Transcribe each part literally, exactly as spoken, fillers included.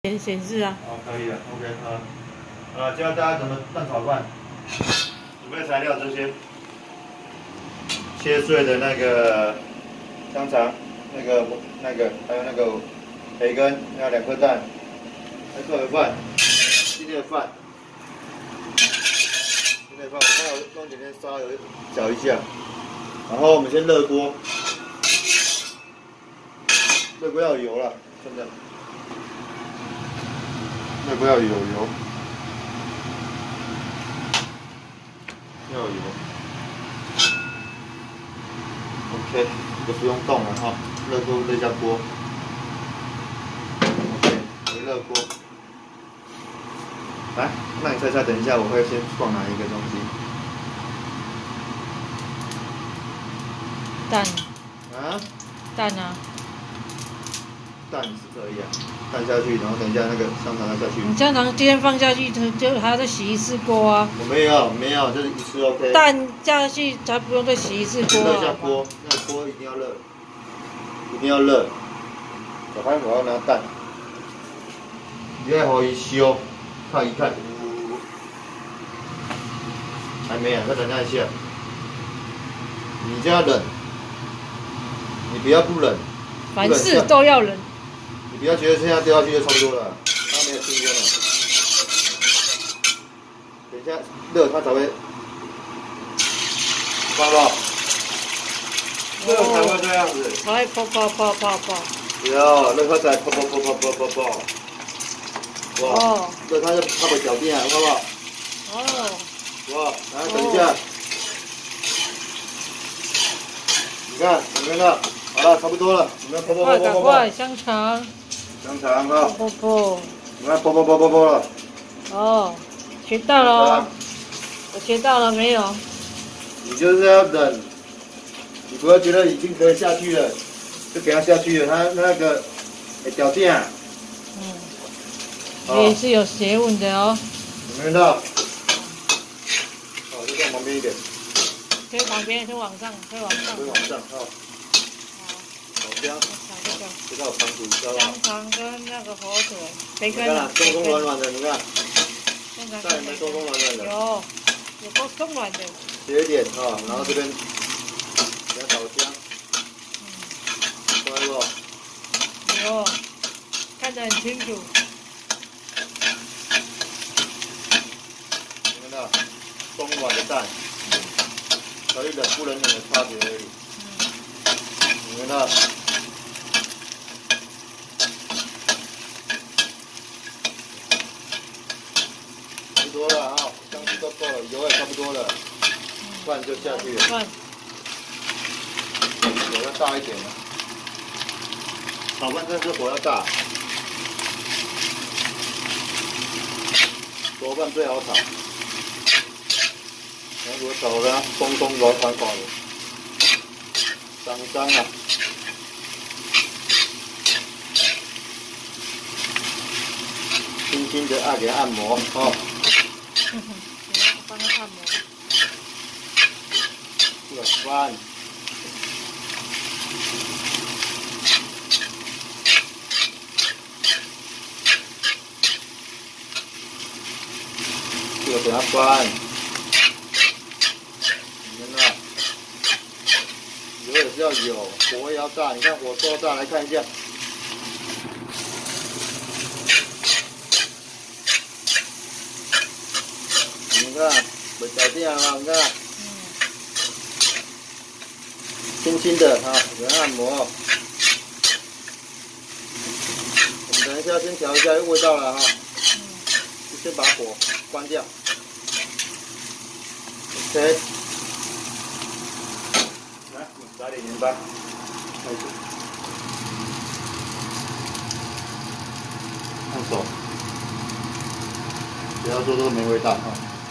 显显示啊。 好，可以了 ，OK 好。呃，教大家怎么蛋炒饭。准备材料这些：切碎的那个香肠，那个那个，还有那个培根，还有两颗蛋，还有个饭，今天的饭，今天的饭，我刚有用点点沙油搅一下，然后我们先热锅，热锅要有油了，真的。 那不要有油，要有油。OK， 就不用动了哈，热锅热下锅。OK， 回热锅。来，那你猜猜，等一下我会先放哪一个东西？ 蛋。 啊？ 蛋啊。 蛋是这样。 蛋下去，然后等一下那个香肠要下去。 你香肠今天放下去，就就还要再洗一次锅啊。 我没有，没有，就是一次 OK。 蛋下去才不用再洗一次锅、啊。 热下锅，那个锅一定要热，一定要热。小番我要拿蛋，你要让伊烧，看一看。还没啊，再等一下。你这样冷，你不要不冷。 凡事都要冷。 你不要觉得现在丢下去就差不多了，它没有新鲜了。等一下热它才会，知道不？热才会这样子。 才泡泡泡泡泡。 对啊，热它才泡泡泡泡泡泡泡。哇，热它就它会搅定啊，好不好？ 哦。 哇，来等一下。你看，你看到，好了，差不多了，你们泡泡泡泡泡。 快，香肠。 香肠哈， 啵啵， 你看啵啵啵啵啵了。 哦，学到了哦，我学到了没有？ 你就是要等，你不要觉得已经可以下去了，就给它下去了，它那个会掉定。 嗯，也是有学问的哦。 有没有看到？好，就放旁边一点。 推旁边，推往上，推往上。 推往上，好。好香。 这个有糖醋，知道吧？ 香肠跟那个火腿，培根。 你看，松松软软的，你看。 香肠蛋有没有松松软软的？ 有，有够松软的。 切一点啊，然后这边给它炒香。嗯。出来不？ 有，看得很清楚。 你看到松软的蛋，可以冷不冷冷的差别而已。嗯。你看到？ 多了啊，香气都够了，油也差不多了，饭就下去了。饭，火要大一点了。炒饭真是火要大，熟饭最好炒。然后我炒的松松软软软的，脏脏啊。轻轻的按给它按摩哦。 帮他按摩。 这个饭，这个给它翻。你看到？油也是要有，火也要大。你看火多大？来看一下。 你看，没搞定啊！你看，嗯，轻轻的哈，给它按摩。我们等一下先调一下味道了哈，嗯，就先把火关掉。OK， 来，撒点盐巴，开始，按手，不要做这个没味道哈。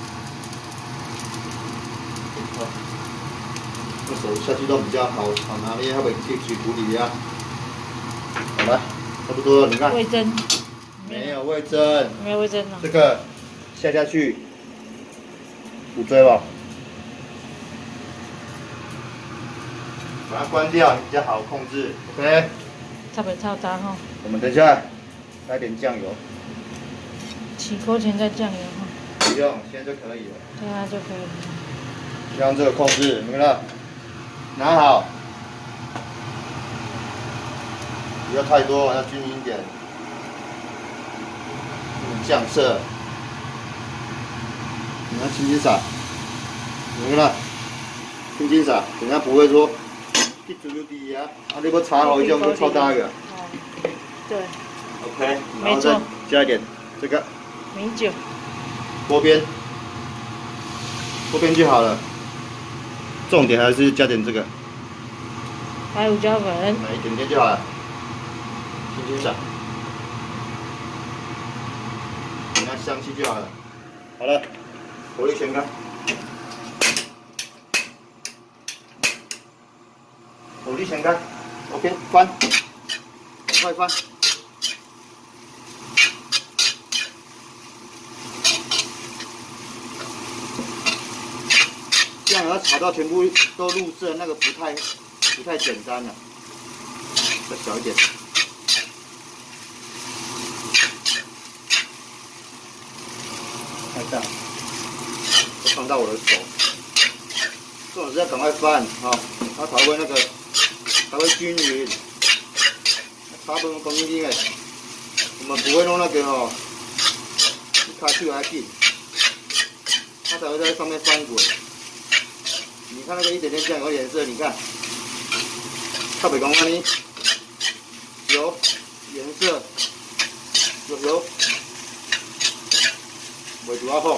这手下去都比较好好拿捏，它会进水土里啊。好了，差不多了，你看。 味噌。 没有味噌。 没有味噌啊。 这个下下去，五追吧。把它关掉，比较好控制。OK。 差不多差不多哈。 我们等一下来点酱油。 起锅前再酱油哈。 不用，现在就可以了。 对啊，就可以了。 让这个控制，明白了？拿好，不要太多，要均匀一点。酱色，你要轻轻撒，明白了？轻轻撒，等下不会说一煮就滴啊，啊你要炒好一种就超大个。 哦，对。 OK， 然后再加一点这个米酒。 锅边，锅边就好了。重点还是加点这个。 白胡椒粉。 来一点点就好了，轻轻撒。等下香气就好了。好了，火力全开。火力全开 ，OK， 翻，快翻。这样要炒到全部都入色，那个不太不太简单了。再小一点。看一下，烫到我的手。这种是要赶快翻啊，它才会那个才会均匀。炒饭公斤斤的，我们不会弄那个哦，一开去还紧，它才会在上面翻滚。你看那个一点点酱油颜色，你看，特别讲安尼，油颜色有油，袂拄啊好。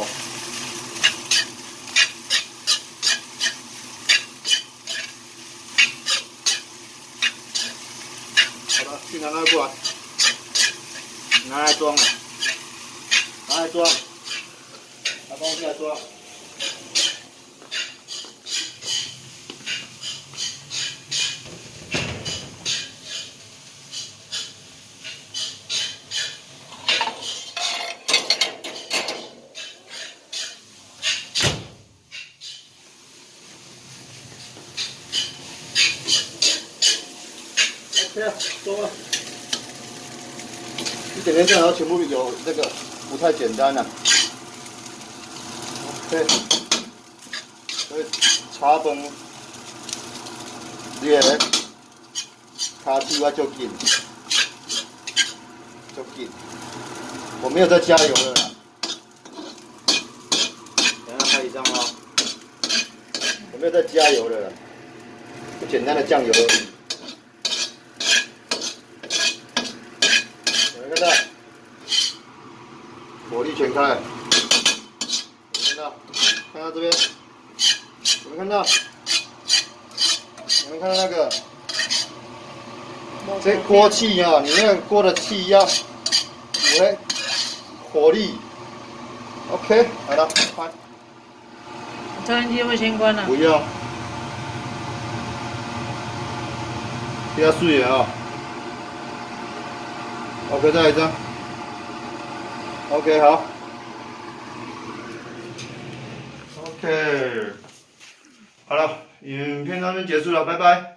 好了，去拿那个过来，拿来装了，拿来装，拿东西来装。OK 了，收了。一点点酱油全部有这个不太简单了、啊。OK， 所以炒饭你个卡起我就紧，就紧。我没有再加油了啦。等下拍一张哦。我没有再加油了啦，就简单的酱油而已。看到，火力全开，看到，看到这边，有没有看到？有没有看到那个？这锅气啊，你那个锅的气要，喂，火力 ，OK， 好了，关。 抽烟机要不要先关了？ 不要，不要碎了啊。OK， 再来一张。OK， 好。OK， 好了，影片到这边结束了，拜拜。